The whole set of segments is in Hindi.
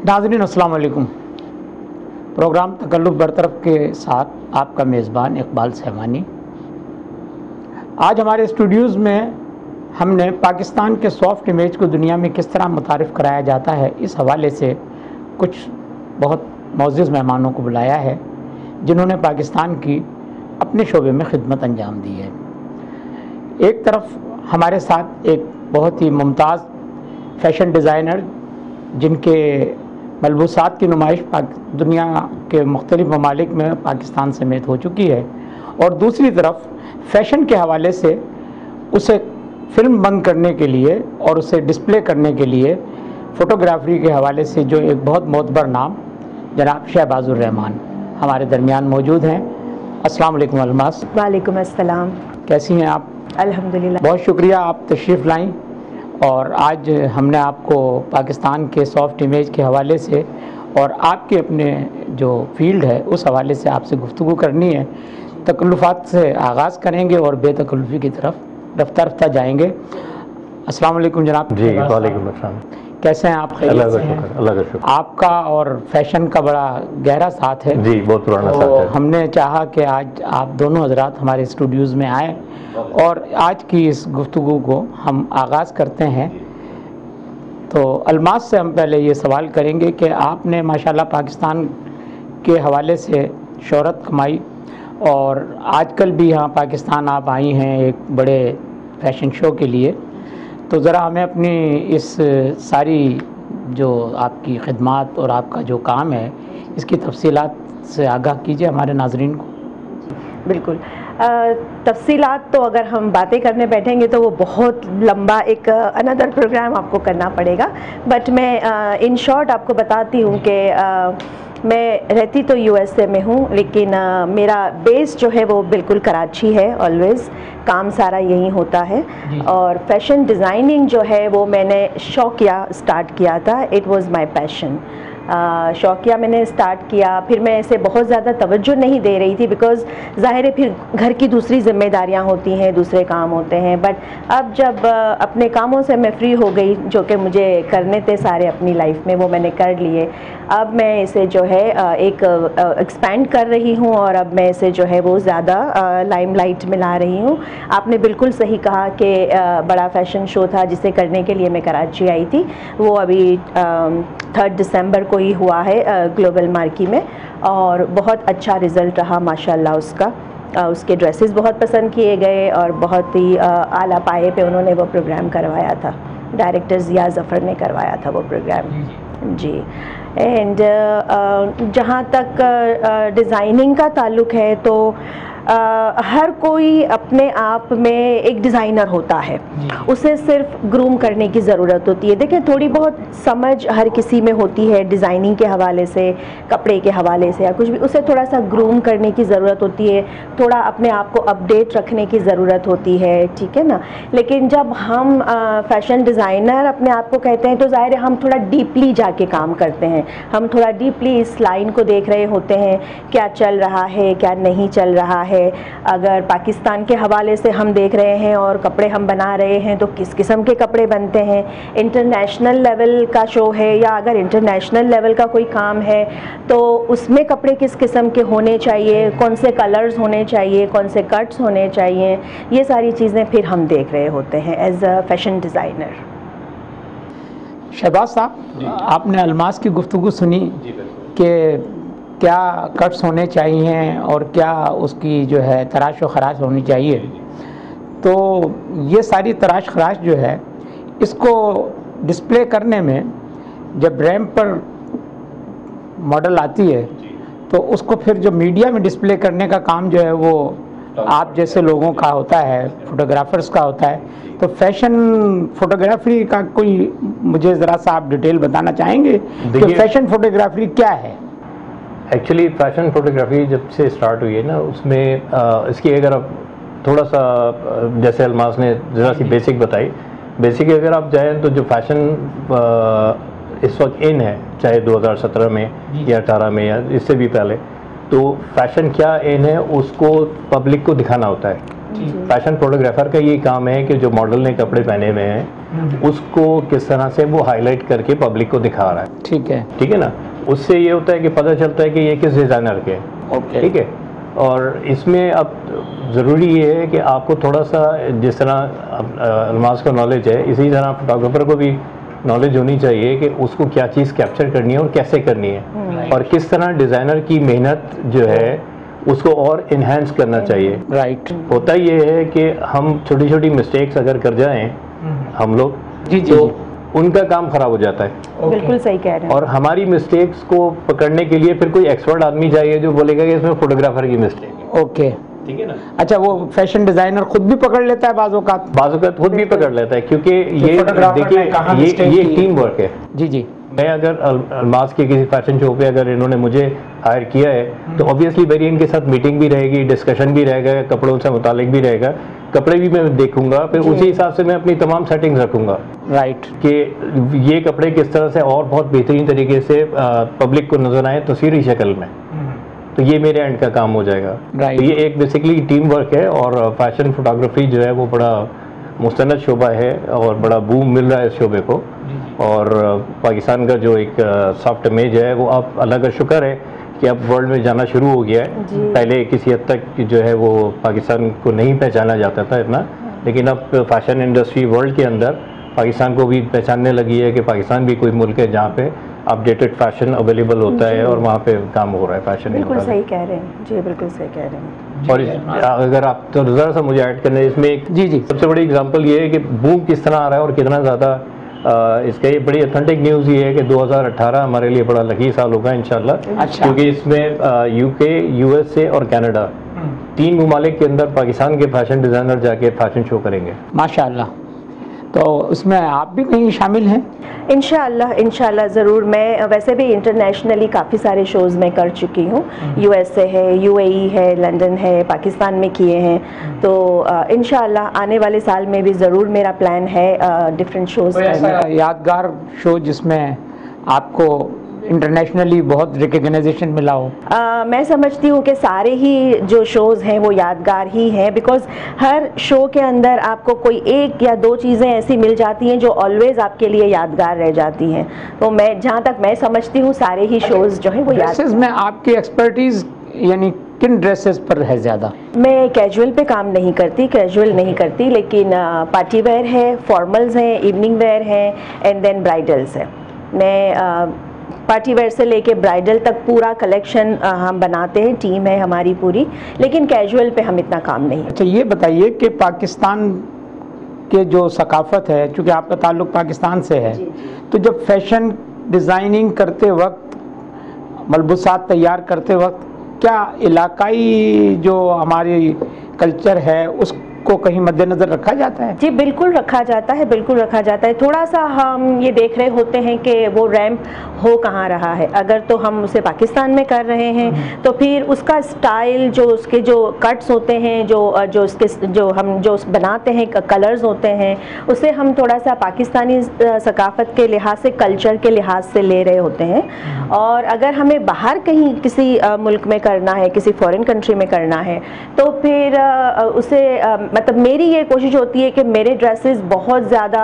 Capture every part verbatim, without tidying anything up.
नाज़रीन अस्सलाम वालेकुम। प्रोग्राम तकल्लुफ बरतरफ के साथ आपका मेज़बान इकबाल सहमानी। आज हमारे स्टूडियोज़ में हमने पाकिस्तान के सॉफ्ट इमेज को दुनिया में किस तरह मुतारिफ़ कराया जाता है, इस हवाले से कुछ बहुत मौजूज़ मेहमानों को बुलाया है जिन्होंने पाकिस्तान की अपने शोबे में खिदमत अंजाम दी है। एक तरफ हमारे साथ एक बहुत ही मुमताज़ फ़ैशन डिज़ाइनर जिनके मलबूसात की नुमाइश दुनिया के मुख्तलिफ़ ममालिक में पाकिस्तान समेत हो चुकी है, और दूसरी तरफ फ़ैशन के हवाले से उसे फ़िल्म बंद करने के लिए और उसे डिस्प्ले करने के लिए फ़ोटोग्राफी के हवाले से जो एक बहुत मोतबर नाम जनाब शहबाजुर रहमान हमारे दरमियान मौजूद हैं। अस्सलाम वालेकुम अलमास। वालेकुम अस्सलाम। कैसी हैं आप? अल्हम्दुलिल्लाह। बहुत शुक्रिया आप तशरीफ़ लाईं, और आज हमने आपको पाकिस्तान के सॉफ्ट इमेज के हवाले से और आपके अपने जो फील्ड है उस हवाले से आपसे गुफ्तगू करनी है। तकल्लुफ़ात से आगाज़ करेंगे और बेतकल्लुफ़ी की तरफ रफ्ता रफ्ता जाएंगे। अस्सलाम वालेकुम जनाब। जी वालेकुम अस्सलाम। कैसे हैं आप? खैरियत से हैं? अल्लाह का शुक्र। आपका और फैशन का बड़ा गहरा साथ है। जी बहुत पुराना तो साथ है। हमने चाहा कि आज आप दोनों हजरात हमारे स्टूडियोज़ में आएँ और आज की इस गुफ्तगू को हम आगाज़ करते हैं। तो अलमास से हम पहले ये सवाल करेंगे कि आपने माशाल्लाह पाकिस्तान के हवाले से शोहरत कमाई, और आजकल भी यहाँ पाकिस्तान आप आई हैं एक बड़े फैशन शो के लिए। तो ज़रा हमें अपनी इस सारी जो आपकी खिदमात और आपका जो काम है इसकी तफसीलात से आगाह कीजिए हमारे नाज़रीन को। बिल्कुल। तफसीलात तो अगर हम बातें करने बैठेंगे तो वो बहुत लंबा एक अनदर प्रोग्राम आपको करना पड़ेगा, बट मैं इन शॉर्ट आपको बताती हूँ कि मैं रहती तो यूएसए में हूँ, लेकिन आ, मेरा बेस जो है वो बिल्कुल कराची है। ऑलवेज़ काम सारा यहीं होता है, और फैशन डिज़ाइनिंग जो है वो मैंने शौकिया स्टार्ट किया था। It was my passion. शौकिया मैंने स्टार्ट किया, फिर मैं इसे बहुत ज़्यादा तवज्जो नहीं दे रही थी, बिकॉज़ ज़ाहिर है फिर घर की दूसरी ज़िम्मेदारियां होती हैं, दूसरे काम होते हैं। बट अब जब अपने कामों से मैं फ्री हो गई, जो कि मुझे करने थे सारे अपनी लाइफ में, वो मैंने कर लिए। अब मैं इसे जो है एक एक्सपैंड कर रही हूँ, और अब मैं इसे जो है वो ज़्यादा लाइमलाइट में ला रही हूँ। आपने बिल्कुल सही कहा कि बड़ा फ़ैशन शो था जिसे करने के लिए मैं कराची आई थी। वो अभी थर्ड दिसंबर को ही हुआ है ग्लोबल मार्की में, और बहुत अच्छा रिज़ल्ट रहा माशाल्लाह उसका। उसके ड्रेसेस बहुत पसंद किए गए, और बहुत ही आला पाए पे उन्होंने वो प्रोग्राम करवाया था। डायरेक्टर ज़िया ज़फ़र ने करवाया था वो प्रोग्राम। जी। एंड जहाँ तक डिज़ाइनिंग का ताल्लुक़ है तो Uh, हर कोई अपने आप में एक डिज़ाइनर होता है, उसे सिर्फ ग्रूम करने की ज़रूरत होती है। देखिए, थोड़ी बहुत समझ हर किसी में होती है डिज़ाइनिंग के हवाले से, कपड़े के हवाले से या कुछ भी, उसे थोड़ा सा ग्रूम करने की ज़रूरत होती है, थोड़ा अपने आप को अपडेट रखने की ज़रूरत होती है, ठीक है ना। लेकिन जब हम फ़ैशन डिज़ाइनर अपने आप को कहते हैं तो ज़ाहिर है हम थोड़ा डीपली जाके काम करते हैं। हम थोड़ा डीपली इस लाइन को देख रहे होते हैं, क्या चल रहा है, क्या नहीं चल रहा है। अगर पाकिस्तान के हवाले से हम देख रहे हैं और कपड़े हम बना रहे हैं तो किस किस्म के कपड़े बनते हैं। इंटरनेशनल लेवल का शो है, या अगर इंटरनेशनल लेवल का कोई काम है तो उसमें कपड़े किस किस्म के होने चाहिए, कौन से कलर्स होने चाहिए, कौन से कट्स होने चाहिए, ये सारी चीज़ें फिर हम देख रहे होते हैं as a fashion designer. Shahbaz साहब, आपने अलमास की गुफ्तगू सुनी कि क्या कट्स होने चाहिए और क्या उसकी जो है तराश व खराश होनी चाहिए। तो ये सारी तराश खराश जो है इसको डिस्प्ले करने में जब रैंप पर मॉडल आती है तो उसको फिर जो मीडिया में डिस्प्ले करने का काम जो है वो आप जैसे लोगों का होता है, फोटोग्राफर्स का होता है। तो फैशन फोटोग्राफी का कोई मुझे ज़रा सा आप डिटेल बताना चाहेंगे कि फैशन फोटोग्राफी क्या है? एक्चुअली फ़ैशन फोटोग्राफी जब से स्टार्ट हुई है ना, उसमें आ, इसकी अगर आप थोड़ा सा जैसे अलमास ने ज़रा सी बेसिक बताई, बेसिक अगर आप जाएँ तो जो फैशन इस वक्त इन है, चाहे दो हज़ार सत्रह में या अठारह में या इससे भी पहले, तो फैशन क्या इन है उसको पब्लिक को दिखाना होता है। फैशन फोटोग्राफर का ये काम है कि जो मॉडल ने कपड़े पहने हुए हैं उसको किस तरह से वो हाईलाइट करके पब्लिक को दिखा रहा है। ठीक है, ठीक है ना, उससे ये होता है कि पता चलता है कि ये किस डिज़ाइनर के। ओके, ठीक है। और इसमें अब ज़रूरी ये है कि आपको थोड़ा सा, जिस तरह अलमास को नॉलेज है, इसी तरह फोटोग्राफर को भी नॉलेज होनी चाहिए कि उसको क्या चीज़ कैप्चर करनी है और कैसे करनी है, और किस तरह डिज़ाइनर की मेहनत जो है उसको और इन्हेंस करना चाहिए। राइट। होता ये है कि हम छोटी छोटी मिस्टेक्स अगर कर जाएं हम लोग, जी जी, तो जी। उनका काम खराब हो जाता है। बिल्कुल सही कह रहे हैं। और हमारी मिस्टेक्स को पकड़ने के लिए फिर कोई एक्सपर्ट आदमी चाहिए जो बोलेगा कि इसमें फोटोग्राफर की मिस्टेक है। ओके, ठीक है ना। अच्छा, वो फैशन डिजाइनर खुद भी पकड़ लेता है बाज़ों का? बाज़ों का खुद भी पकड़ लेता है, क्योंकि ये फोटोग्राफर देखिए ने कहाँ ये mistake ये की? टीम वर्क है। जी जी, मैं अगर अल- अलमास के किसी फैशन शो पे अगर इन्होंने मुझे हायर किया है तो ऑब्वियसली मेरी इनके साथ मीटिंग भी रहेगी, डिस्कशन भी रहेगा, कपड़ों से मुतालिक भी रहेगा, कपड़े भी मैं देखूंगा, फिर उसी हिसाब से मैं अपनी तमाम सेटिंग्स रखूंगा। राइट। कि ये कपड़े किस तरह से और बहुत बेहतरीन तरीके से पब्लिक को नजर आए तस्वीरी शक्ल में, तो ये मेरे एंड का काम हो जाएगा। Right. तो ये एक बेसिकली टीम वर्क है, और फैशन फोटोग्राफी जो है वो बड़ा मुस्तनद शोबा है और बड़ा बूम मिल रहा है इस शोबे को। और पाकिस्तान का जो एक सॉफ्ट इमेज है वो अब अल्लाह का शुक्र है कि अब वर्ल्ड में जाना शुरू हो गया है। पहले किसी हद तक जो है वो पाकिस्तान को नहीं पहचाना जाता था इतना, लेकिन अब फैशन इंडस्ट्री वर्ल्ड के अंदर पाकिस्तान को भी पहचानने लगी है कि पाकिस्तान भी कोई मुल्क है जहाँ पे अपडेटेड फैशन अवेलेबल होता है और वहाँ पे काम हो रहा है फैशन। बिल्कुल सही कह रहे हैं जी, बिल्कुल सही कह रहे हैं। और इस- अगर आप तो ज़रा सा मुझे ऐड करना है इसमें, एक जी जी, सबसे बड़ी एग्जांपल ये है कि बूम किस तरह आ रहा है और कितना ज़्यादा अ, इसका ये बड़ी ऑथेंटिक न्यूज़ ये है कि दो हज़ार अठारह हमारे लिए बड़ा लकी साल होगा इंशाल्लाह। अच्छा। क्योंकि इसमें यूके, यूएसए और कनाडा तीन ममालिक के अंदर पाकिस्तान के फैशन डिज़ाइनर जाके फैशन शो करेंगे। माशाल्लाह। तो उसमें आप भी कहीं शामिल हैं? इंशाअल्लाह इंशाअल्लाह ज़रूर। मैं वैसे भी इंटरनेशनली काफ़ी सारे शोज़ में कर चुकी हूँ, यूएसए है, यूएई है, लंदन है, पाकिस्तान में किए हैं। तो अ, इंशाअल्लाह आने वाले साल में भी ज़रूर मेरा प्लान है डिफरेंट शोज़ कोई करने ऐसा यादगार शो जिसमें आपको इंटरनेशनली बहुत रिकग्नाइजेशन मिला हो? आ, मैं समझती हूँ कि सारे ही जो शोज़ हैं वो यादगार ही हैं, बिकॉज़ हर शो के अंदर आपको कोई एक या दो चीज़ें ऐसी मिल जाती हैं जो ऑलवेज़ आपके लिए यादगार रह जाती हैं। तो मैं जहाँ तक मैं समझती हूँ सारे ही शोज़ जो हैं वो ड्रेसेस याद। में आपकी एक्सपर्टीज यानी किन ड्रेसेस पर है ज़्यादा? मैं कैजुअल पे काम नहीं करती, कैजुअल नहीं करती, लेकिन पार्टी वेयर है, फॉर्मल्स हैं, इवनिंग वेयर हैं, एंड देन ब्राइडल्स है। मैं आ, पार्टी वेयर से लेके ब्राइडल तक पूरा कलेक्शन हम बनाते हैं, टीम है हमारी पूरी, लेकिन कैजुअल पे हम इतना काम नहीं। अच्छा, ये बताइए कि पाकिस्तान के जो सकाफत है, चूँकि आपका ताल्लुक़ पाकिस्तान से है, तो जब फैशन डिज़ाइनिंग करते वक्त, मलबूसात तैयार करते वक्त, क्या इलाकाई जो हमारी कल्चर है उसको कहीं मद्देनज़र रखा जाता है? जी बिल्कुल रखा जाता है, बिल्कुल रखा जाता है। थोड़ा सा हम ये देख रहे होते हैं कि वो रैम्प हो कहाँ रहा है। अगर तो हम उसे पाकिस्तान में कर रहे हैं तो फिर उसका स्टाइल, जो उसके जो कट्स होते हैं, जो जो उसके जो हम जो बनाते हैं कलर्स होते हैं, उसे हम थोड़ा सा पाकिस्तानी सकाफत के लिहाज से, कल्चर के लिहाज से ले रहे होते हैं। और अगर हमें बाहर कहीं किसी मुल्क में करना है, किसी फॉरेन कंट्री में करना है, तो फिर उसे मतलब मेरी ये कोशिश होती है कि मेरे ड्रेसेस बहुत ज़्यादा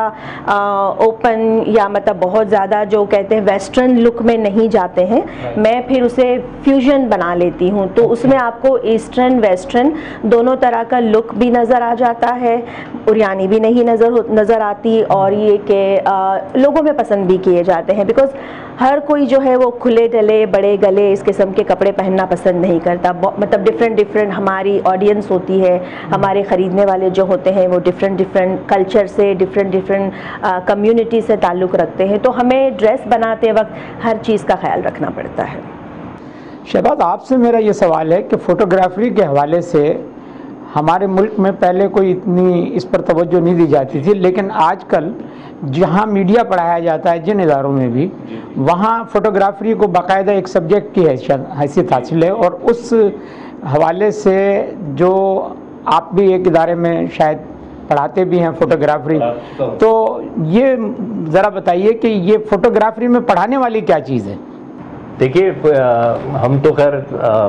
ओपन या मतलब बहुत ज़्यादा जो कहते हैं वेस्टर्न लुक में नहीं जाते हैं। मैं फिर उसे फ्यूजन बना लेती हूँ, तो उसमें आपको ईस्टर्न वेस्टर्न दोनों तरह का लुक भी नज़र आ जाता है, उरियानी भी नहीं नज़र नज़र आती, और ये कि लोगों में पसंद भी किए जाते हैं। बिकॉज़ हर कोई जो है वो खुले गले, बड़े गले, इस किस्म के कपड़े पहनना पसंद नहीं करता। मतलब डिफरेंट डिफरेंट हमारी ऑडियंस होती है, हमारे ख़रीदने वाले जो होते हैं वो डिफरेंट डिफरेंट कल्चर से, डिफरेंट डिफरेंट कम्युनिटी से ताल्लुक़ रखते हैं। तो हमें ड्रेस बनाते वक्त हर चीज़ का ख्याल रखना पड़ता है। शहबाज, आपसे मेरा ये सवाल है कि फ़ोटोग्राफी के हवाले से हमारे मुल्क में पहले कोई इतनी इस पर तवज्जो नहीं दी जाती थी, लेकिन आजकल जहाँ मीडिया पढ़ाया जाता है, जिन इदारों में भी, वहाँ फ़ोटोग्राफी को बाकायदा एक सब्जेक्ट की हैसियत हासिल है। और उस हवाले से जो आप भी एक इदारे में शायद पढ़ाते भी हैं फ़ोटोग्राफी, तो ये ज़रा बताइए कि ये फ़ोटोग्राफी में पढ़ाने वाली क्या चीज़ है? देखिए, हम तो खैर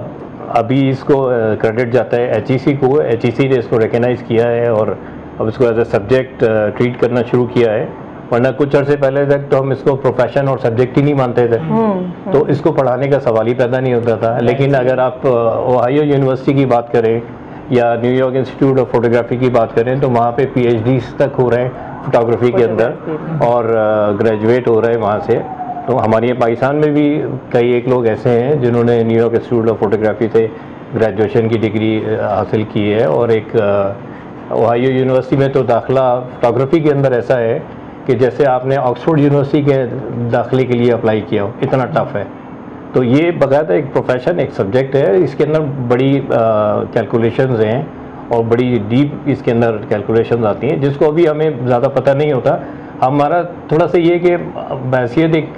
अभी इसको क्रेडिट जाता है एच ई सी को। एच ई सी ने इसको रिकग्नाइज़ किया है और अब इसको एज ए सब्जेक्ट ट्रीट करना शुरू किया है, वरना कुछ अर्से पहले तक तो हम इसको प्रोफेशन और सब्जेक्ट ही नहीं मानते थे, तो इसको पढ़ाने का सवाल ही पैदा नहीं होता था। लेकिन अगर आप ओहायो यूनिवर्सिटी की बात करें या न्यूयॉर्क इंस्टीट्यूट ऑफ फोटोग्राफी की बात करें तो वहाँ पे पी एच डी तक हो रहे हैं फोटोग्राफी के अंदर और ग्रेजुएट हो रहे हैं वहाँ से। तो हमारे यहाँ पाकिस्तान में भी कई एक लोग ऐसे हैं जिन्होंने न्यूयॉर्क इंस्टीट्यूट ऑफ फोटोग्राफी से ग्रेजुएशन की डिग्री हासिल की है, और एक ओहायो यूनिवर्सिटी में तो दाखिला फोटोग्राफी के अंदर ऐसा है कि जैसे आपने ऑक्सफोर्ड यूनिवर्सिटी के दाखिले के लिए अप्लाई किया हो, इतना टफ है। तो ये बाकायदा एक प्रोफेशन, एक सब्जेक्ट है, इसके अंदर बड़ी कैलकुलेशंस हैं और बड़ी डीप इसके अंदर कैलकुलेशंस आती हैं जिसको अभी हमें ज़्यादा पता नहीं होता। हमारा थोड़ा सा ये कि बैसियत एक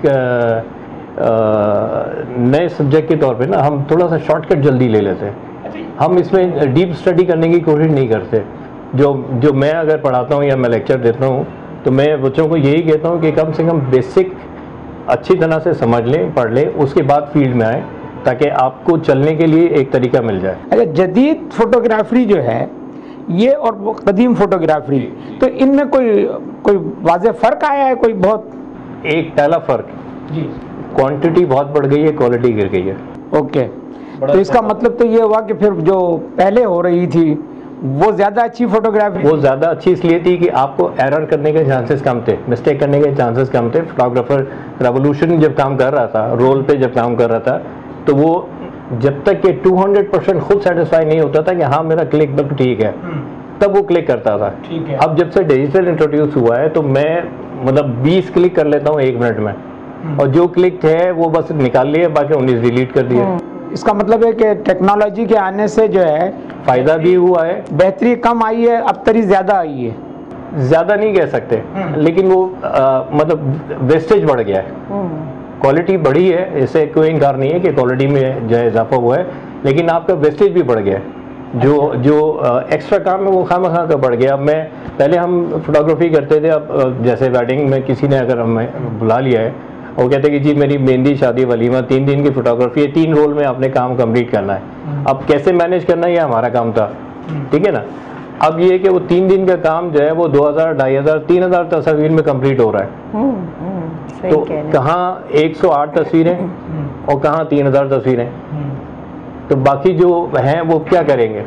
नए सब्जेक्ट के तौर पे ना हम थोड़ा सा शॉर्टकट जल्दी ले लेते हैं, हम इसमें डीप स्टडी करने की कोशिश नहीं करते। जो जो मैं अगर पढ़ाता हूँ या मैं लेक्चर देता हूँ तो मैं बच्चों को यही कहता हूँ कि कम से कम बेसिक अच्छी तरह से समझ लें, पढ़ लें, उसके बाद फील्ड में आए ताकि आपको चलने के लिए एक तरीका मिल जाए। अच्छा, जदीद फोटोग्राफी जो है ये और वो कदीम फोटोग्राफी, तो इनमें कोई कोई वाज़ेह फ़र्क आया है? कोई बहुत एक पहला फ़र्क जी, क्वांटिटी बहुत बढ़ गई है, क्वालिटी गिर गई है। ओके, तो इसका मतलब तो ये हुआ कि फिर जो पहले हो रही थी वो ज़्यादा अच्छी फोटोग्राफी, वो ज़्यादा अच्छी इसलिए थी कि आपको एरर करने के चांसेस कम थे, मिस्टेक करने के चांसेस कम थे। फोटोग्राफर रेवोल्यूशन जब काम कर रहा था, रोल पे जब काम कर रहा था, तो वो जब तक कि दो सौ परसेंट खुद सेटिस्फाई नहीं होता था कि हाँ मेरा क्लिक बिल्कुल ठीक है, तब वो क्लिक करता था। ठीक है। अब जब से डिजिटल इंट्रोड्यूस हुआ है तो मैं मतलब बीस क्लिक कर लेता हूँ एक मिनट में, और जो क्लिक है वो बस निकाल लिए, बाकी उन्नीस डिलीट कर दिए। इसका मतलब है कि टेक्नोलॉजी के आने से जो है फ़ायदा भी हुआ है, बेहतरी कम आई है, अबतरी ज़्यादा आई है। ज़्यादा नहीं कह सकते, लेकिन वो आ, मतलब वेस्टेज बढ़ गया है। क्वालिटी बढ़ी है, इससे कोई इनकार नहीं है कि क्वालिटी में जो है इजाफा हुआ है, लेकिन आपका वेस्टेज भी बढ़ गया है। जो अच्छा। जो एक्स्ट्रा काम है वो खामखा का बढ़ गया। अब मैं पहले हम फोटोग्राफी करते थे, अब जैसे वेडिंग में किसी ने अगर हमें बुला लिया है, वो कहते हैं कि जी मेरी मेहंदी, शादी, वलीमा, तीन दिन की फोटोग्राफी है, तीन रोल में आपने काम कंप्लीट करना है। अब कैसे मैनेज करना है ये हमारा काम था, ठीक है ना। अब ये कि वो तीन दिन का काम जो है वो दो हज़ार, ढाई हज़ार, तीन हज़ार तस्वीर में कंप्लीट हो रहा है। तो कहाँ एक सौ आठ तस्वीरें और कहाँ तीन हज़ार तस्वीरें, तो बाकी जो हैं वो क्या करेंगे।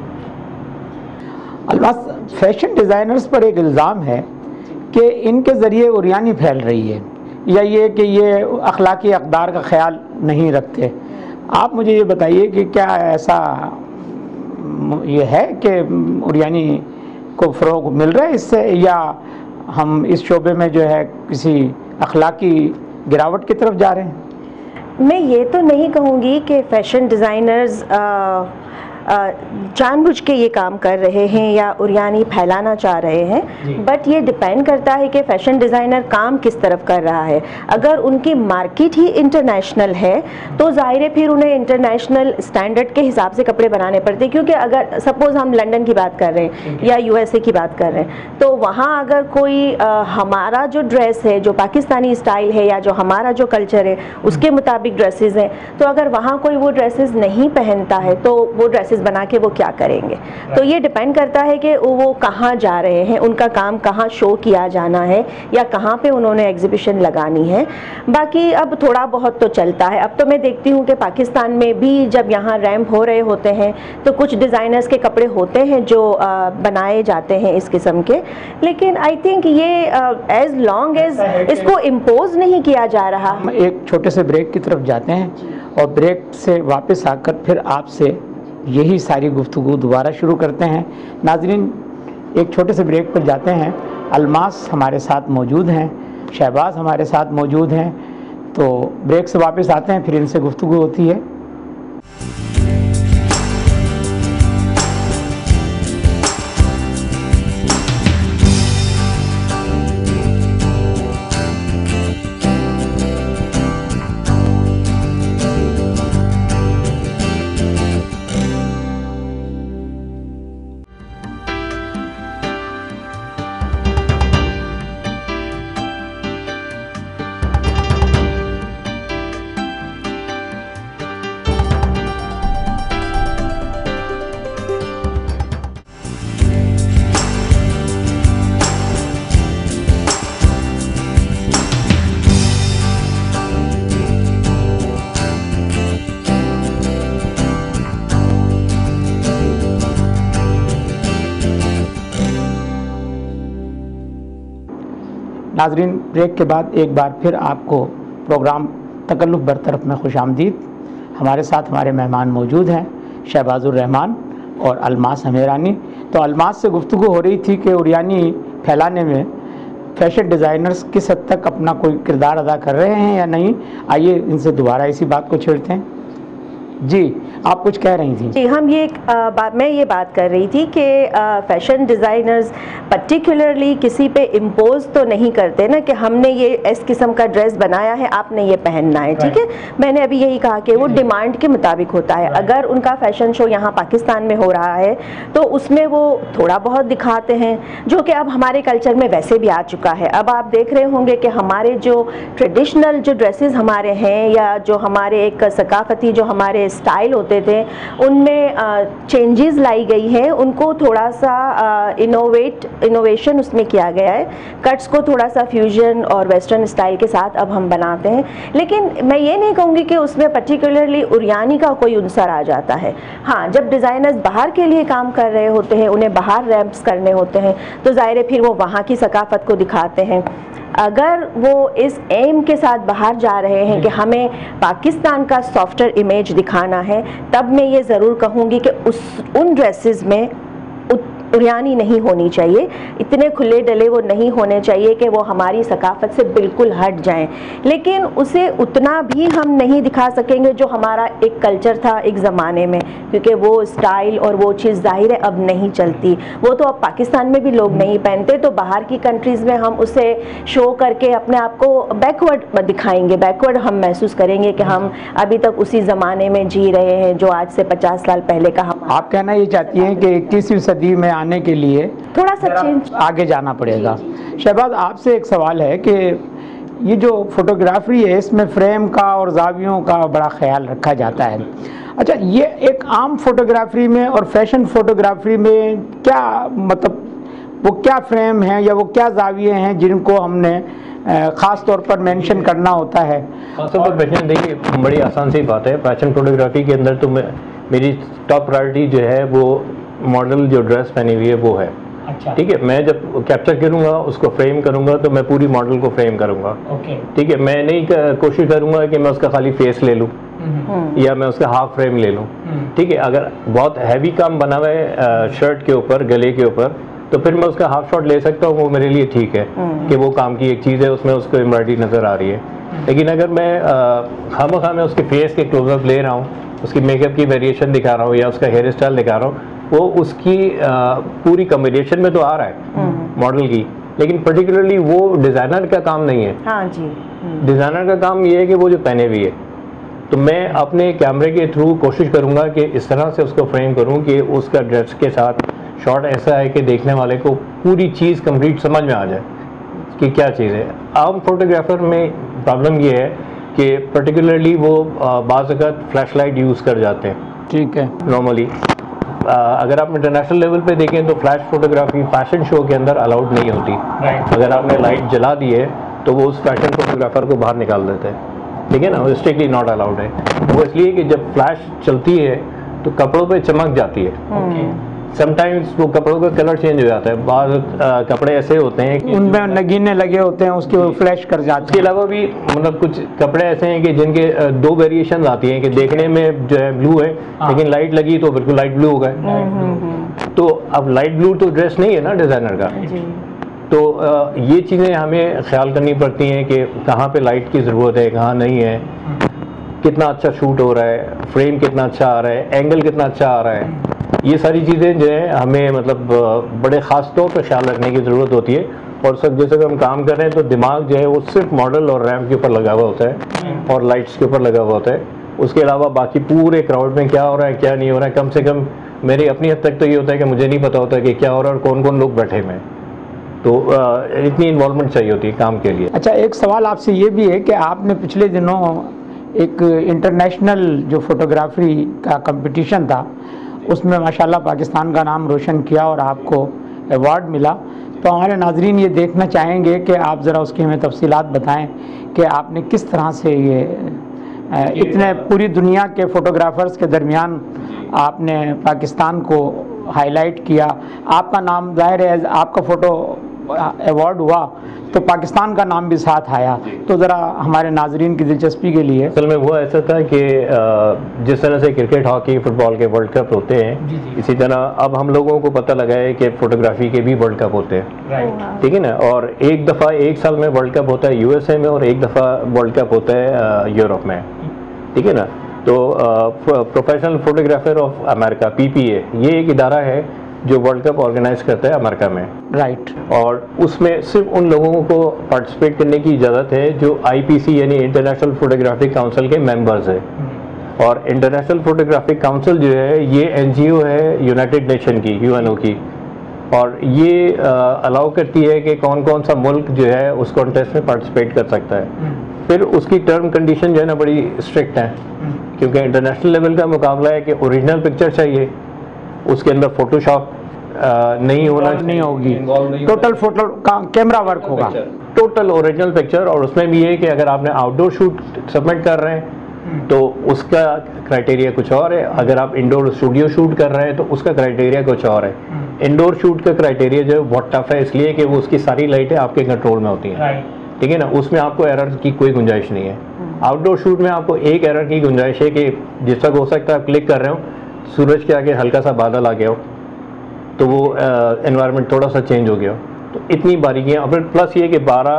अलबत्ता फैशन डिज़ाइनर्स पर एक इल्ज़ाम है कि इनके ज़रिए उरियानी फैल रही है, या ये कि ये अखलाकी अक़दार का ख्याल नहीं रखते। आप मुझे ये बताइए कि क्या ऐसा ये है कि उरियानी को फ़रोग़ मिल रहा है इससे, या हम इस शोबे में जो है किसी अखलाकी गिरावट की तरफ जा रहे हैं? मैं ये तो नहीं कहूँगी कि फ़ैशन डिज़ाइनर्स जानबूझ के ये काम कर रहे हैं या उरियानी फैलाना चाह रहे हैं, बट ये डिपेंड करता है कि फ़ैशन डिज़ाइनर काम किस तरफ कर रहा है। अगर उनकी मार्केट ही इंटरनेशनल है तो ज़ाहिर है फिर उन्हें इंटरनेशनल स्टैंडर्ड के हिसाब से कपड़े बनाने पड़ते हैं, क्योंकि अगर सपोज़ हम लंदन की बात कर रहे हैं या यूएसए की बात कर रहे हैं, तो वहाँ अगर कोई आ, हमारा जो ड्रेस है, जो पाकिस्तानी स्टाइल है या जो हमारा जो कल्चर है उसके मुताबिक ड्रेसेस हैं, तो अगर वहाँ कोई वो ड्रेसेस नहीं पहनता है तो वो ड्रेसेस बना के वो क्या करेंगे। तो ये डिपेंड करता है कि वो कहाँ जा रहे हैं, उनका काम कहाँ शो किया जाना है या कहाँ पे उन्होंने एग्जीबिशन लगानी है। बाकी अब थोड़ा बहुत तो चलता है। अब तो मैं देखती हूँ कि पाकिस्तान में भी जब यहाँ रैंप हो रहे होते हैं तो कुछ डिज़ाइनर्स के कपड़े होते हैं जो आ, बनाए जाते हैं इस किस्म के, लेकिन आई थिंक ये एज लॉन्ग एज इसको इम्पोज नहीं किया जा रहा। हम एक छोटे से ब्रेक की तरफ जाते हैं और ब्रेक से वापस आकर फिर आपसे यही सारी गुफ्तगू दोबारा शुरू करते हैं। नाज़रीन, एक छोटे से ब्रेक पर जाते हैं। अलमास हमारे साथ मौजूद हैं, शहबाज हमारे साथ मौजूद हैं, तो ब्रेक से वापस आते हैं, फिर इनसे गुफ्तगू होती है। नाजरीन, ब्रेक के बाद एक बार फिर आपको प्रोग्राम तकल्लुफ़ बरतरफ में खुशामदीद। हमारे साथ हमारे मेहमान मौजूद हैं, शहबाजुर रहमान और अलमास हमेरानी। तो अलमास से गुफ्तगू हो रही थी कि उरियानी फैलाने में फैशन डिज़ाइनर्स किस हद तक अपना कोई किरदार अदा कर रहे हैं या नहीं। आइए इनसे दोबारा इसी बात को छेड़ते हैं। जी, आप कुछ कह रही थी। जी, हम ये आ, बा, मैं ये बात कर रही थी कि फैशन डिज़ाइनर्स पर्टिकुलरली किसी पे इम्पोज तो नहीं करते ना कि हमने ये इस किस्म का ड्रेस बनाया है, आपने ये पहनना है, ठीक है। मैंने अभी यही कहा कि वो डिमांड के मुताबिक होता है। अगर उनका फैशन शो यहाँ पाकिस्तान में हो रहा है तो उसमें वो थोड़ा बहुत दिखाते हैं, जो कि अब हमारे कल्चर में वैसे भी आ चुका है। अब आप देख रहे होंगे कि हमारे जो ट्रेडिशनल जो ड्रेसेस हमारे हैं या जो हमारे एक सकाफती जो हमारे स्टाइल होते थे उनमें चेंजेस लाई गई हैं, उनको थोड़ा सा इनोवेट इनोवेशन उसमें किया गया है। कट्स को थोड़ा सा फ्यूजन और वेस्टर्न स्टाइल के साथ अब हम बनाते हैं। लेकिन मैं ये नहीं कहूँगी कि उसमें पर्टिकुलरली उरियानी का कोई उनसर आ जाता है। हाँ, जब डिज़ाइनर्स बाहर के लिए काम कर रहे होते हैं, उन्हें बाहर रैम्प्स करने होते हैं, तो ज़ाहिर है फिर वो वहाँ की सकाफत को दिखाते हैं। अगर वो इस एम के साथ बाहर जा रहे हैं कि हमें पाकिस्तान का सॉफ्टवेयर इमेज दिखाना है, तब मैं ये ज़रूर कहूँगी कि उस उन ड्रेसेस में उरियानी नहीं होनी चाहिए, इतने खुले डले वो नहीं होने चाहिए कि वो हमारी सकाफत से बिल्कुल हट जाएं। लेकिन उसे उतना भी हम नहीं दिखा सकेंगे जो हमारा एक कल्चर था एक ज़माने में, क्योंकि वो स्टाइल और वो चीज़ ज़ाहिर है अब नहीं चलती। वो तो अब पाकिस्तान में भी लोग नहीं पहनते, तो बाहर की कंट्रीज़ में हम उसे शो करके अपने आप को बैकवर्ड दिखाएंगे, बैकवर्ड हम महसूस करेंगे कि हम अभी तक उसी ज़माने में जी रहे हैं जो आज से पचास साल पहले का हम। आप कहना ये चाहती हैं कि इक्कीसवीं सदी में आने के लिए थोड़ा सा चेंज आगे जाना पड़ेगा। शहबाज, आपसे एक सवाल है कि ये जो फोटोग्राफी है इसमें फ्रेम का और जावियों का बड़ा ख्याल रखा जाता है। अच्छा, ये एक आम फोटोग्राफी में और फैशन फोटोग्राफी में क्या मतलब वो क्या फ्रेम है या वो क्या जाविये हैं जिनको हमने ख़ास तौर पर मेंशन करना होता है? खासतौर पर मेंशन, देखिए बड़ी आसान सी बात है। फैशन फोटोग्राफी के अंदर तो मैं मेरी टॉप प्रायोरिटी जो है वो मॉडल जो ड्रेस पहनी हुई है वो है। अच्छा, ठीक है। मैं जब कैप्चर करूंगा उसको फ्रेम करूंगा तो मैं पूरी मॉडल को फ्रेम करूंगा। ओके, ठीक है। मैं नहीं कोशिश करूंगा कि मैं उसका खाली फेस ले लूं या मैं उसका हाफ फ्रेम ले लूं, ठीक है। अगर बहुत हैवी काम बना हुआ है शर्ट के ऊपर, गले के ऊपर, तो फिर मैं उसका हाफ शॉट ले सकता हूँ, वो मेरे लिए ठीक है कि वो काम की एक चीज़ है, उसमें उसको एम्ब्रॉयडरी नज़र आ रही है। लेकिन अगर मैं खामखा मैं उसके फेस के क्लोजअप ले रहा हूँ, उसकी मेकअप की वेरिएशन दिखा रहा हूँ या उसका हेयर स्टाइल दिखा रहा हूँ, वो उसकी आ, पूरी कॉम्बिनेशन में तो आ रहा है मॉडल की, लेकिन पर्टिकुलरली वो डिज़ाइनर का काम नहीं है। हाँ जी, डिज़ाइनर का काम ये है कि वो जो पहने हुई है, तो मैं अपने कैमरे के थ्रू कोशिश करूँगा कि इस तरह से उसको फ्रेम करूँ कि उसका ड्रेस के साथ शॉट ऐसा है कि देखने वाले को पूरी चीज़ कंप्लीट समझ में आ जाए कि क्या चीज़ है। आम फोटोग्राफर में प्रॉब्लम ये है कि पर्टिकुलरली वो बाज़ वक़्त फ्लैश लाइट यूज़ कर जाते हैं, ठीक है। नॉर्मली अगर आप इंटरनेशनल लेवल पे देखें तो फ्लैश फोटोग्राफी फैशन शो के अंदर अलाउड नहीं होती। अगर आपने लाइट जला दी है तो वो उस फैशन फोटोग्राफर को बाहर निकाल देते हैं, ठीक है ना। वो स्ट्रिक्टली नॉट अलाउड है। वो इसलिए कि जब फ्लैश चलती है तो कपड़ों पे चमक जाती है। समटाइम्स वो कपड़ों का कलर चेंज हो जाता है। बाद कपड़े ऐसे होते हैं कि उनमें नगीने लगे होते हैं, उसके वो फ्लैश कर जाते हैं। इसके अलावा भी मतलब कुछ कपड़े ऐसे हैं कि जिनके दो वेरिएशन आती हैं कि देखने में जो है ब्लू है, लेकिन लाइट लगी तो बिल्कुल लाइट ब्लू हो गए। तो अब लाइट ब्लू तो ड्रेस नहीं है ना डिज़ाइनर का। तो ये चीज़ें हमें ख्याल करनी पड़ती हैं कि कहाँ पे लाइट की ज़रूरत है, कहाँ नहीं है, कितना अच्छा शूट हो रहा है, फ्रेम कितना अच्छा आ रहा है, एंगल कितना अच्छा आ रहा है। ये सारी चीज़ें जो है हमें मतलब बड़े ख़ास तौर पर ख्याल रखने की ज़रूरत होती है। और सब जैसे हम काम कर रहे हैं तो दिमाग जो है वो सिर्फ मॉडल और रैम्प के ऊपर लगा हुआ होता है और लाइट्स के ऊपर लगा हुआ होता है। उसके अलावा बाकी पूरे क्राउड में क्या हो रहा है क्या नहीं हो रहा है, कम से कम मेरी अपनी हद तक तो ये होता है कि मुझे नहीं पता होता है कि क्या हो रहा है और कौन कौन लोग बैठे हुए हैं। तो इतनी इन्वॉल्वमेंट चाहिए होती है काम के लिए। अच्छा, एक सवाल आपसे ये भी है कि आपने पिछले दिनों एक इंटरनेशनल जो फोटोग्राफी का कंपटीशन था उसमें माशाल्लाह पाकिस्तान का नाम रोशन किया और आपको अवार्ड मिला। तो हमारे नाजरीन ये देखना चाहेंगे कि आप ज़रा उसकी हमें तफसीलात बताएं कि आपने किस तरह से ये इतने पूरी दुनिया के फ़ोटोग्राफ़र्स के दरमियान आपने पाकिस्तान को हाईलाइट किया। आपका नाम ज़ाहिर है, आपका फ़ोटो अवार्ड हुआ तो पाकिस्तान का नाम भी साथ आया, तो ज़रा हमारे नाजरीन की दिलचस्पी के लिए। असल में वो ऐसा था कि जिस तरह से क्रिकेट, हॉकी, फुटबॉल के वर्ल्ड कप होते हैं, इसी तरह अब हम लोगों को पता लगा है कि फोटोग्राफी के भी वर्ल्ड कप होते हैं, ठीक है ना। और एक दफ़ा एक साल में वर्ल्ड कप होता है यूएसए में, और एक दफ़ा वर्ल्ड कप होता है यूरोप में, ठीक है ना। तो professional photographer of America, PPA, ये एक इदारा है जो वर्ल्ड कप ऑर्गेनाइज करता है अमेरिका में, राइट। और उसमें सिर्फ उन लोगों को पार्टिसिपेट करने की इजाज़त है जो आईपीसी यानी इंटरनेशनल फोटोग्राफिक काउंसिल के मेंबर्स हैं। और इंटरनेशनल फोटोग्राफिक काउंसिल जो है ये एनजीओ है यूनाइटेड नेशन की, यूएनओ की, और ये अलाउ करती है कि कौन कौन सा मुल्क जो है उस कॉन्टेस्ट में पार्टिसिपेट कर सकता है। फिर उसकी टर्म कंडीशन जो है ना बड़ी स्ट्रिक्ट है, क्योंकि इंटरनेशनल लेवल का मुकाबला है कि ओरिजिनल पिक्चर चाहिए, उसके अंदर फोटोशॉप नहीं होना नहीं होगी, टोटल फोटो का कैमरा वर्क होगा, टोटल ओरिजिनल पिक्चर। और उसमें भी है कि अगर आपने आउटडोर शूट सबमिट कर रहे हैं तो उसका क्राइटेरिया कुछ और है, अगर आप इंडोर स्टूडियो शूट कर रहे हैं तो उसका क्राइटेरिया कुछ और है। इंडोर शूट का क्राइटेरिया जो है बहुत टफ है, इसलिए कि वो उसकी सारी लाइटें आपके कंट्रोल में होती हैं, ठीक है ना, उसमें आपको एरर की कोई गुंजाइश नहीं है। आउटडोर शूट में आपको एक एरर की गुंजाइश है कि जिस तक हो सकता है आप क्लिक कर रहे हो, सूरज के आगे हल्का सा बादल आ गया हो तो वो एनवायरनमेंट थोड़ा सा चेंज हो गया हो, तो इतनी बारीकियाँ। और प्लस ये कि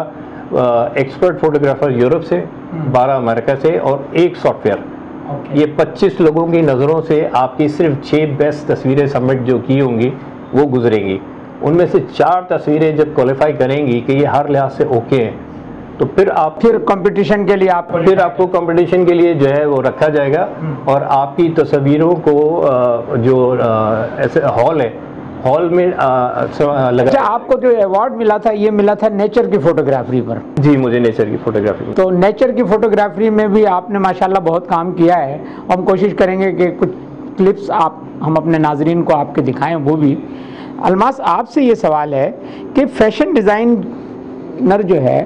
बारह एक्सपर्ट फोटोग्राफर यूरोप से, बारह अमेरिका से और एक सॉफ्टवेयर, ये पच्चीस लोगों की नज़रों से आपकी सिर्फ छः बेस्ट तस्वीरें सबमिट जो की होंगी वो गुजरेंगी। उनमें से चार तस्वीरें जब क्वालिफाई करेंगी कि ये हर लिहाज से ओके हैं, तो फिर आप फिर कंपटीशन के लिए आप फिर आपको कंपटीशन के लिए जो है वो रखा जाएगा, और आपकी तस्वीरों को जो ऐसे हॉल है, हॉल में लगा। अच्छा, आपको जो अवार्ड मिला था ये मिला था नेचर की फोटोग्राफी पर? जी, मुझे नेचर की फोटोग्राफी में। तो नेचर की फोटोग्राफी में भी आपने माशाल्लाह बहुत काम किया है। हम कोशिश करेंगे कि कुछ क्लिप्स आप हम अपने नाजरीन को आपके दिखाएं वो भी। अलमास, आपसे ये सवाल है कि फैशन डिज़ाइनर जो है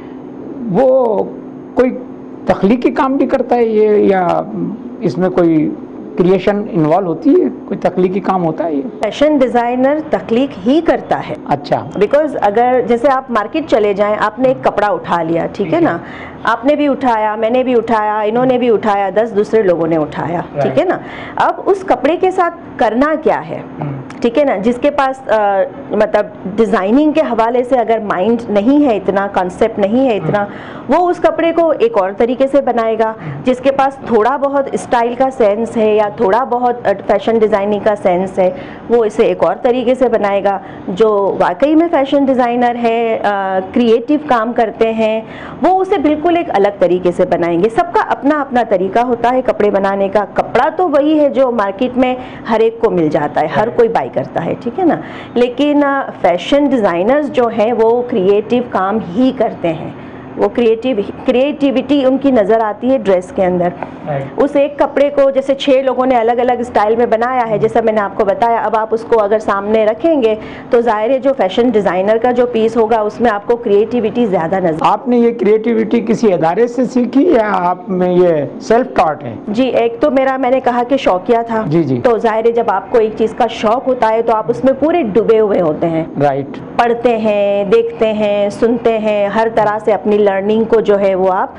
वो कोई तख्लीकी काम भी करता है ये, या इसमें कोई क्रिएशन इन्वॉल्व होती है, कोई तख्लीकी काम होता है? ये फैशन डिज़ाइनर तख्लीक ही करता है। अच्छा। बिकॉज अगर जैसे आप मार्केट चले जाएं, आपने एक कपड़ा उठा लिया, ठीक है ना, आपने भी उठाया, मैंने भी उठाया, इन्होंने भी उठाया, दस दूसरे लोगों ने उठाया, ठीक है ना। अब उस कपड़े के साथ करना क्या है, ठीक है ना, जिसके पास आ, मतलब डिज़ाइनिंग के हवाले से अगर माइंड नहीं है, इतना कॉन्सेप्ट नहीं है इतना, वो उस कपड़े को एक और तरीके से बनाएगा। जिसके पास थोड़ा बहुत स्टाइल का सेंस है या थोड़ा बहुत फैशन डिज़ाइनिंग का सेंस है, वो इसे एक और तरीके से बनाएगा। जो वाकई में फैशन डिज़ाइनर है, क्रिएटिव काम करते हैं, वो उसे बिल्कुल एक अलग तरीके से बनाएंगे। सबका अपना अपना तरीका होता है कपड़े बनाने का। कपड़ा तो वही है जो मार्केट में हर एक को मिल जाता है, हर कोई बाई करता है, ठीक है ना। लेकिन फैशन डिज़ाइनर्स जो हैं वो क्रिएटिव काम ही करते हैं। वो क्रिएटिव क्रिएटिविटी उनकी नज़र आती है ड्रेस के अंदर। उस एक कपड़े को जैसे छः लोगों ने अलग अलग स्टाइल में बनाया है, जैसा मैंने आपको बताया, अब आप उसको अगर सामने रखेंगे तो जाहिर है जो फैशन डिज़ाइनर का जो पीस होगा उसमें आपको क्रिएटिविटी ज़्यादा नजर। आपने ये क्रिएटिविटी किसी अदारे से सीखी या आप में ये सेल्फ टॉट है? जी, एक तो मेरा मैंने कहा कि शौकिया था। जी जी। तो जाहिर है जब आपको एक चीज़ का शौक होता है तो आप उसमें पूरे डूबे हुए होते हैं। राइट। पढ़ते हैं, देखते हैं, सुनते हैं, हर तरह से अपनी लर्निंग को जो है वो आप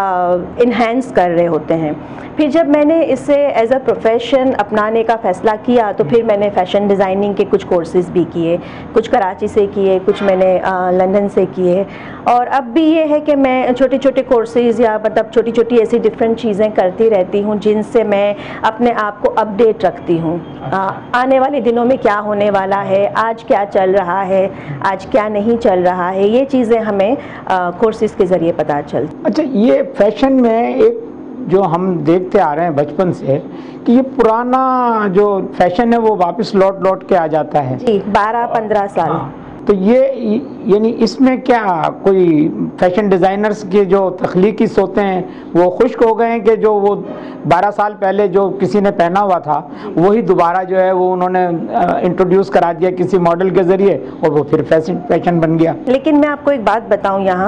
इन्हेंस कर रहे होते हैं। फिर जब मैंने इसे एज अ प्रोफेशन अपनाने का फ़ैसला किया तो फिर मैंने फ़ैशन डिज़ाइनिंग के कुछ कोर्सेज़ भी किए, कुछ कराची से किए, कुछ मैंने लंदन से किए। और अब भी ये है कि मैं छोटे छोटे कोर्सेज़ या मतलब छोटी छोटी ऐसी डिफरेंट चीज़ें करती रहती हूँ जिनसे मैं अपने आप को अपडेट रखती हूँ। आने वाले दिनों में क्या होने वाला है, आज क्या चल रहा है, आज क्या नहीं चल रहा है, ये चीज़ें हमें कोर्सेज़ के ज़रिए पता चलती। अच्छा, ये फैशन में एक जो हम देखते आ रहे हैं बचपन से कि ये पुराना जो फैशन है वो वापस लौट लौट के आ जाता है। जी, बारह पंद्रह साल। हाँ, तो ये यानी इसमें क्या कोई फैशन डिज़ाइनर्स के जो तख्लीकी होते हैं वो खुश्क हो गए हैं कि जो वो बारह साल पहले जो किसी ने पहना हुआ था वही दोबारा जो है वो उन्होंने इंट्रोड्यूस करा दिया किसी मॉडल के ज़रिए और वो फिर फैशन फैशन बन गया। लेकिन मैं आपको एक बात बताऊं यहाँ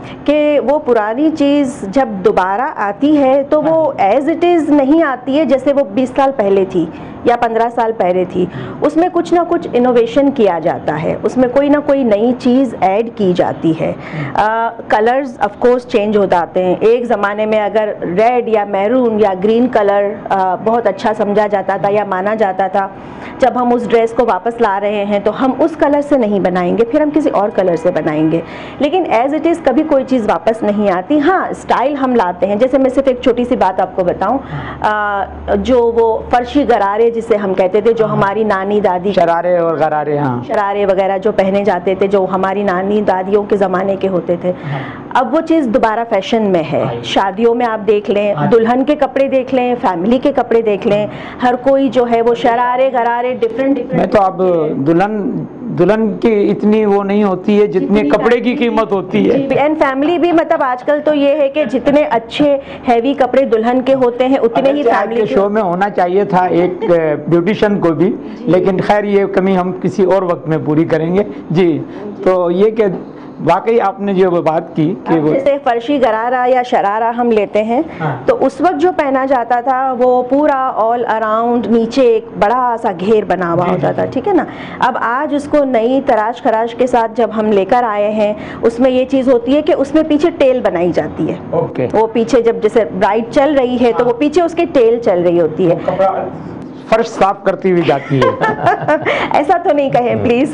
कि वो पुरानी चीज़ जब दोबारा आती है तो वो एज इट इज़ नहीं आती है जैसे वो बीस साल पहले थी या पंद्रह साल पहले थी। उसमें कुछ ना कुछ इनोवेशन किया जाता है, उसमें कोई ना कोई नई चीज़ ऐड की जाती है। कलर्स ऑफ कोर्स चेंज हो जाते हैं। एक ज़माने में अगर रेड या मैरून या ग्रीन कलर बहुत अच्छा समझा जाता था या माना जाता था, जब हम उस ड्रेस को वापस ला रहे हैं तो हम उस कलर से नहीं बनाएंगे, फिर हम किसी और कलर से बनाएंगे। लेकिन एज इट इज़ कभी कोई चीज़ वापस नहीं आती। हाँ, स्टाइल हम लाते हैं। जैसे मैं सिर्फ एक छोटी सी बात आपको बताऊं, जो वो फर्शी गरारे जिसे हम कहते थे, जो हमारी नानी दादी, शरारे और गरारे, हाँ, शरारे वगैरह जो पहने जाते थे, जो हमारी नानी दादियों के ज़माने के होते थे, अब वो चीज़ दोबारा फैशन में है। शादियों में आप देख लें, दुल्हन के कपड़े देख लें, फैमिली के कपड़े देख लें, हर कोई जो है वो शरारे गरारे डिफरेंट डिफरेंट। मैं तो अब दुल्हन दुल्हन की इतनी वो नहीं होती है जितने कपड़े की कीमत होती है। एंड फैमिली भी, मतलब आजकल तो ये है कि जितने अच्छे हैवी कपड़े दुल्हन के होते हैं उतने ही फैमिली के शो में होना चाहिए था एक ब्यूटिशियन को भी, लेकिन खैर ये कमी हम किसी और वक्त में पूरी करेंगे जी। तो ये कि वाकई आपने जो बात की कि वो जैसे फर्शी गरारा या शरारा हम लेते हैं, हाँ। तो उस वक्त जो पहना जाता था वो पूरा ऑल अराउंड नीचे एक बड़ा सा घेर बना हुआ होता था, ठीक है ना। अब आज उसको नई तराश खराश के साथ जब हम लेकर आए हैं, उसमें ये चीज़ होती है कि उसमें पीछे टेल बनाई जाती है। ओके। वो पीछे जब जैसे ब्राइड चल रही है, हाँ। तो वो पीछे उसके टेल चल रही होती है, फर्श साफ करती हुई जाती है। ऐसा तो नहीं कहें प्लीज।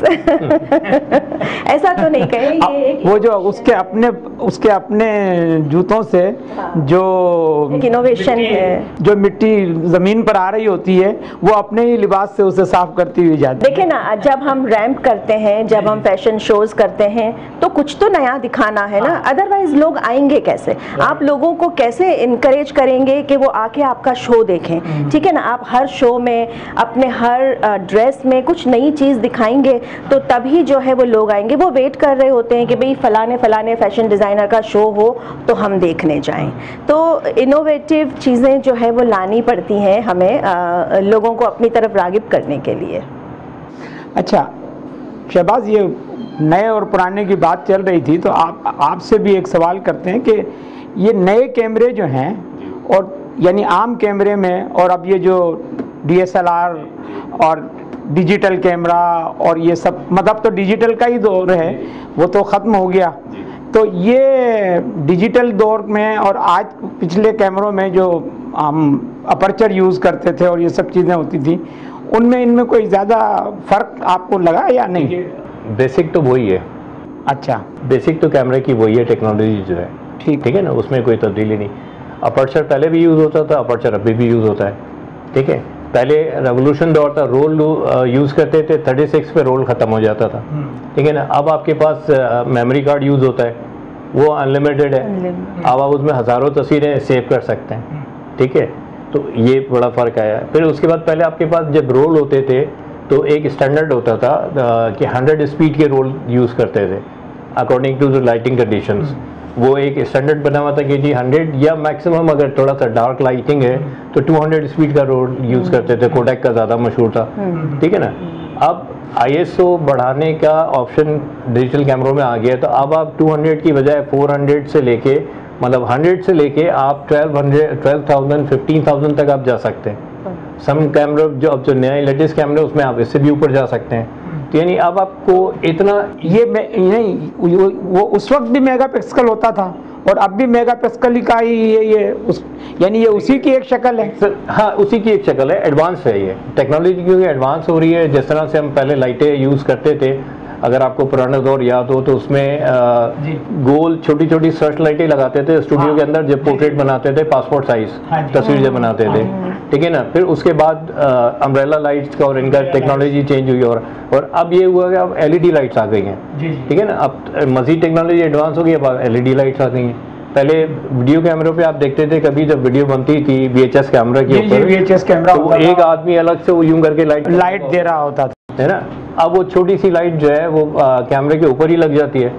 ऐसा तो नहीं कहें। ये वो जो उसके अपने उसके अपने जूतों से जो इनोवेशन है, जो मिट्टी जमीन पर आ रही होती है, वो अपने ही लिबास से उसे साफ करती हुई जाती है। देखिए ना, जब हम रैंप करते हैं, जब हम फैशन शोज करते हैं, तो कुछ तो नया दिखाना है ना, अदरवाइज लोग आएंगे कैसे? आप लोगों को कैसे इनकरेज करेंगे कि वो आके आपका शो देखें? ठीक है ना, आप हर शो में अपने हर ड्रेस में कुछ नई चीज़ दिखाएंगे तो तभी जो है वो लोग आएंगे। वो वेट कर रहे होते हैं कि भाई फलाने फलाने फैशन डिज़ाइनर का शो हो तो हम देखने जाएं। तो इनोवेटिव चीज़ें जो है वो लानी पड़ती हैं हमें, आ, लोगों को अपनी तरफ रागिब करने के लिए। अच्छा शहबाज, ये नए और पुराने की बात चल रही थी, तो आप आपसे भी एक सवाल करते हैं कि ये नए कैमरे जो हैं, और यानी आम कैमरे में, और अब ये जो डी एस एल आर और डिजिटल कैमरा और ये सब, मतलब तो डिजिटल का ही दौर है, वो तो ख़त्म हो गया। तो ये डिजिटल दौर में और आज पिछले कैमरों में जो हम अपर्चर यूज़ करते थे और ये सब चीज़ें होती थी, उनमें इनमें कोई ज़्यादा फ़र्क आपको लगा या नहीं? बेसिक तो वही है। अच्छा, बेसिक तो कैमरे की वही है, टेक्नोलॉजी जो है, ठीक ठीक है ना, उसमें कोई तब्दीली नहीं। अपर्चर पहले भी यूज़ होता था, अपर्चर अभी भी यूज़ होता है, ठीक है। पहले रेवोल्यूशन दौर था, रोल यूज़ करते थे, थर्टी सिक्स पे रोल ख़त्म हो जाता था, ठीक है ना। अब आपके पास मेमोरी कार्ड यूज़ होता है, वो अनलिमिटेड है, अब आप उसमें हज़ारों तस्वीरें सेव कर सकते हैं, ठीक है। तो ये बड़ा फ़र्क आया है। फिर उसके बाद पहले आपके पास जब रोल होते थे तो एक स्टैंडर्ड होता था कि हंड्रेड स्पीड के रोल यूज़ करते थे according to the lighting conditions. वो एक स्टैंडर्ड बना हुआ था कि जी हंड्रेड या मैक्सिमम अगर थोड़ा सा डार्क लाइटिंग है तो टू हंड्रेड स्पीड का रोल यूज़ करते थे। कोडेक का ज़्यादा मशहूर था, ठीक है ना। अब आई एस ओ बढ़ाने का ऑप्शन डिजिटल कैमरों में आ गया, तो अब आप टू हंड्रेड की बजाय फोर हंड्रेड से लेके, मतलब हंड्रेड से लेके आप twelve hundred twelve thousand fifteen thousand तक आप जा सकते हैं। सम कैमरा जो अब जो नया लेटेस्ट कैमरे उसमें आप इससे भी ऊपर जा सकते हैं। तो यानी अब आपको इतना ये नहीं, वो उस वक्त भी मेगा पिक्सल होता था और अब भी मेगा पिक्सल का ही ये ये उस यानी ये उसी की एक शक्ल है। सर हाँ, उसी की एक शक्ल है, एडवांस है ये टेक्नोलॉजी, क्योंकि एडवांस हो रही है। जिस तरह से हम पहले लाइटें यूज़ करते थे, अगर आपको पुराना दौर याद हो तो उसमें आ, गोल छोटी छोटी सर्च लाइटें लगाते थे स्टूडियो हाँ, के अंदर, जब पोर्ट्रेट बनाते थे, पासपोर्ट साइज हाँ, तस्वीर जब बनाते थे, ठीक है ना। फिर उसके बाद अम्ब्रेला लाइट्स का और इनका टेक्नोलॉजी चेंज हुई और और अब ये हुआ कि अब एल ई डी लाइट्स आ गई हैं, ठीक है ना। अब मज़ीद टेक्नोलॉजी एडवांस हो गई, अब एल ई डी लाइट्स आ गई हैं। पहले वीडियो कैमरों पे आप देखते थे, कभी जब वीडियो बनती थी वी एच एस कैमरा के ऊपर, वी एच एस कैमरा तो एक आदमी अलग से वो यूं करके लाइट लाइट दे रहा होता था, है ना। अब वो छोटी सी लाइट जो है वो आ, कैमरे के ऊपर ही लग जाती है।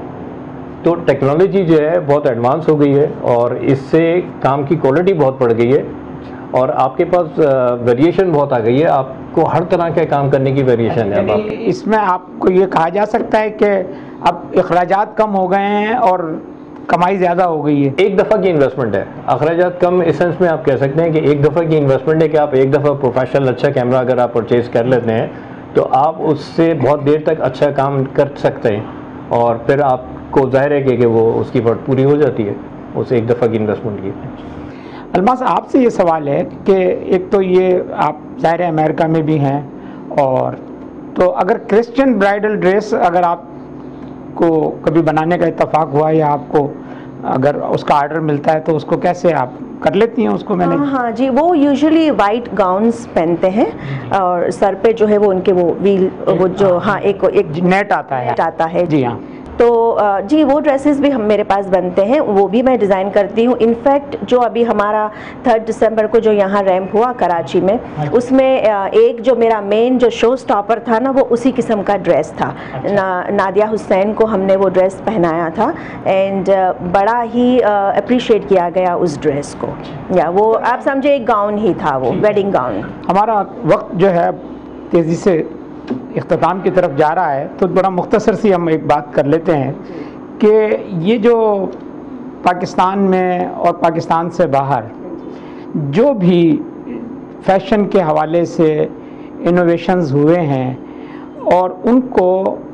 तो टेक्नोलॉजी जो है बहुत एडवांस हो गई है और इससे काम की क्वालिटी बहुत बढ़ गई है और आपके पास वेरिएशन बहुत आ गई है। आपको हर तरह के काम करने की वेरिएशन है। अब इसमें आपको ये कहा जा सकता है कि अब अखराजात कम हो गए हैं और कमाई ज़्यादा हो गई है? एक दफ़ा की इन्वेस्टमेंट है, अखराजात कम इस सेंस में आप कह सकते हैं कि एक दफ़ा की इन्वेस्टमेंट है कि आप एक दफ़ा प्रोफेशनल अच्छा कैमरा अगर आप परचेज़ कर लेते हैं तो आप उससे बहुत देर तक अच्छा काम कर सकते हैं और फिर आपको जाहिर है कि, कि वो उसकी वर्थ पूरी हो जाती है उस एक दफ़ा की इन्वेस्टमेंट की। अलमास, आपसे ये सवाल है कि एक तो ये आप ज़ाहिर है अमेरिका में भी हैं, और तो अगर क्रिश्चियन ब्राइडल ड्रेस अगर आपको कभी बनाने का इत्तेफाक हुआ या आपको अगर उसका ऑर्डर मिलता है तो उसको कैसे आप कर लेती हैं उसको? मैंने हाँ हाँ जी, वो यूजुअली वाइट गाउन्स पहनते हैं और सर पे जो है वो उनके वो व्हील वो जो हाँ एक एक नेट आता है नेट आता है जी हाँ। तो जी वो ड्रेसेस भी हम मेरे पास बनते हैं, वो भी मैं डिज़ाइन करती हूँ। इनफैक्ट जो अभी हमारा थर्ड दिसंबर को जो यहाँ रैंप हुआ कराची में, उसमें एक जो मेरा मेन जो शो स्टॉपर था ना, वो उसी किस्म का ड्रेस था। ना, नादिया हुसैन को हमने वो ड्रेस पहनाया था एंड बड़ा ही अप्रिशिएट किया गया उस ड्रेस को। या वो आप समझे एक गाउन ही था, वो वेडिंग गाउन। हमारा वक्त जो है तेज़ी से इख्तिताम की तरफ जा रहा है, तो बड़ा मुख्तसर सी हम एक बात कर लेते हैं कि ये जो पाकिस्तान में और पाकिस्तान से बाहर जो भी फैशन के हवाले से इनोवेशंस हुए हैं और उनको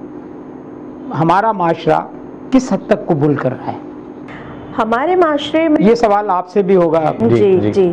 हमारा माशरा किस हद तक कबूल कर रहा है? हमारे माशरे में ये सवाल आपसे भी होगा। जी जी, जी, जी।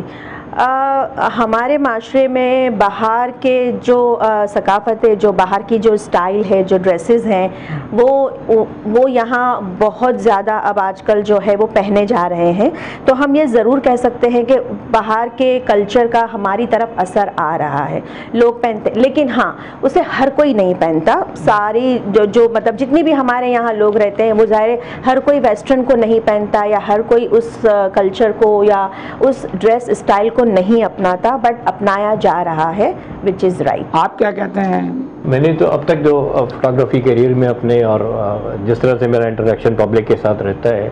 आ, हमारे माशरे में बाहर के जो सकाफ़त है, जो बाहर की जो स्टाइल है, जो ड्रेसेस हैं, वो वो यहाँ बहुत ज़्यादा अब आजकल जो है वो पहने जा रहे हैं। तो हम ये ज़रूर कह सकते हैं कि बाहर के कल्चर का हमारी तरफ असर आ रहा है। लोग पहनते, लेकिन हाँ उसे हर कोई नहीं पहनता। सारी जो जो मतलब जितनी भी हमारे यहाँ लोग रहते हैं वो ज़ाहिर हर कोई वेस्टर्न को नहीं पहनता या हर कोई उस कल्चर को या उस ड्रेस स्टाइल को नहीं अपनाता, बट अपनाया जा रहा है, विच इज़ राइट। आप क्या कहते हैं? मैंने तो अब तक जो फोटोग्राफी करियर में अपने और जिस तरह से मेरा इंटरेक्शन पब्लिक के साथ रहता है,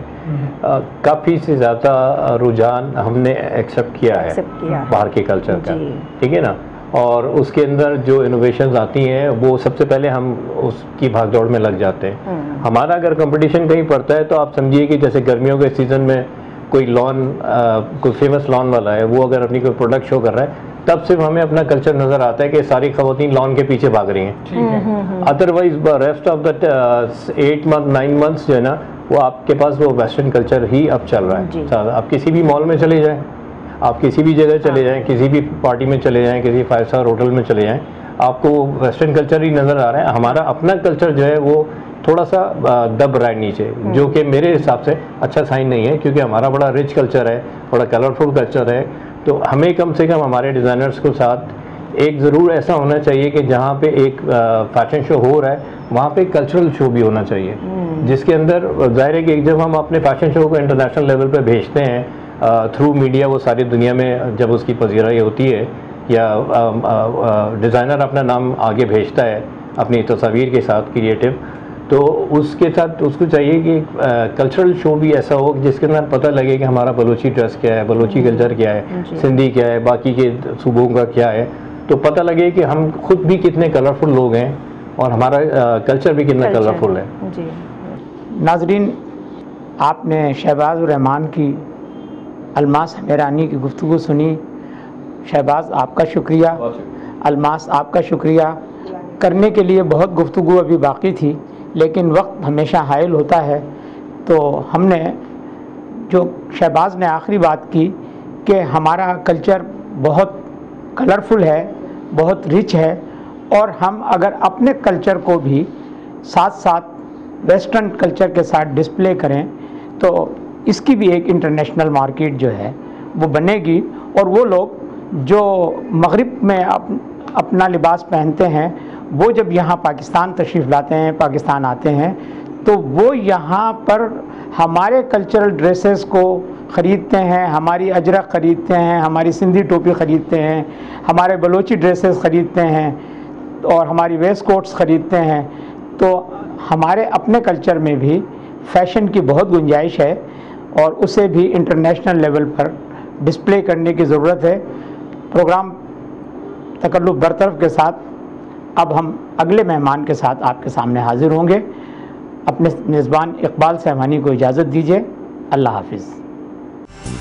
काफ़ी से ज़्यादा रुझान हमने एक्सेप्ट किया है बाहर के कल्चर का, ठीक है ना। और उसके अंदर जो इनोवेशंस आती हैं वो सबसे पहले हम उसकी भागदौड़ में लग जाते हैं। हमारा अगर कंपटीशन कहीं पड़ता है तो आप समझिए कि जैसे गर्मियों के सीज़न में कोई लॉन कोई फेमस लॉन वाला है, वो अगर अपनी कोई प्रोडक्ट शो कर रहा है, तब सिर्फ हमें अपना कल्चर नज़र आता है कि सारी खवातीन लॉन के पीछे भाग रही हैं। Otherwise rest of the eight month nine months जो है ना, वो आपके पास वो वेस्टर्न कल्चर ही अब चल रहा है। आप किसी भी मॉल में चले जाएं, आप किसी भी जगह चले जाएं, किसी भी पार्टी में चले जाएं, किसी फाइव स्टार होटल में चले जाएं, आपको वेस्टर्न कल्चर ही नज़र आ रहा है। हमारा अपना कल्चर जो है वो थोड़ा सा दब रहा है नीचे, जो कि मेरे हिसाब से अच्छा साइन नहीं है, क्योंकि हमारा बड़ा रिच कल्चर है, बड़ा कलरफुल कल्चर है। तो हमें कम से कम हमारे डिज़ाइनर्स को साथ एक ज़रूर ऐसा होना चाहिए कि जहाँ पे एक फैशन शो हो रहा है, वहाँ पे कल्चरल शो भी होना चाहिए, जिसके अंदर जाहिर है कि जब हम अपने फैशन शो को इंटरनेशनल लेवल पे भेजते हैं थ्रू मीडिया, वो सारी दुनिया में जब उसकी पजीराई होती है या डिज़ाइनर अपना नाम आगे भेजता है अपनी तस्वीर के साथ क्रिएटिव, तो उसके साथ उसको चाहिए कि कल्चरल शो भी ऐसा हो जिसके अंदर पता लगे कि हमारा बलोची ड्रेस क्या है, बलोची कल्चर क्या है, सिंधी क्या है, बाकी के सूबों का क्या है, तो पता लगे कि हम खुद भी कितने कलरफुल लोग हैं और हमारा कल्चर भी कितना कलरफुल है। जी। नाजरीन, आपने शहबाज रहमान की अलमास हमेरानी की गुफ्तगू सुनी। शहबाज आपका शुक्रिया, अलमास आपका शुक्रिया। करने के लिए बहुत गुफ्तगू अभी बाकी थी, लेकिन वक्त हमेशा हायल होता है। तो हमने जो शहबाज ने आखिरी बात की कि हमारा कल्चर बहुत कलरफुल है, बहुत रिच है, और हम अगर अपने कल्चर को भी साथ साथ वेस्टर्न कल्चर के साथ डिस्प्ले करें तो इसकी भी एक इंटरनेशनल मार्केट जो है वो बनेगी। और वो लोग जो मगरिब में अप, अपना लिबास पहनते हैं, वो जब यहाँ पाकिस्तान तशरीफ़ लाते हैं, पाकिस्तान आते हैं, तो वो यहाँ पर हमारे कल्चरल ड्रेसेस को ख़रीदते हैं, हमारी अजरक ख़रीदते हैं, हमारी सिंधी टोपी ख़रीदते हैं, हमारे बलोची ड्रेसेस ख़रीदते हैं और हमारी वेस्ट कोट्स ख़रीदते हैं। तो हमारे अपने कल्चर में भी फ़ैशन की बहुत गुंजाइश है और उसे भी इंटरनेशनल लेवल पर डिस्प्ले करने की ज़रूरत है। प्रोग्राम तकल्लुफ बरतरफ के साथ अब हम अगले मेहमान के साथ आपके सामने हाजिर होंगे। अपने मेज़बान इकबाल सहमानी को इजाज़त दीजिए। अल्लाह हाफिज़।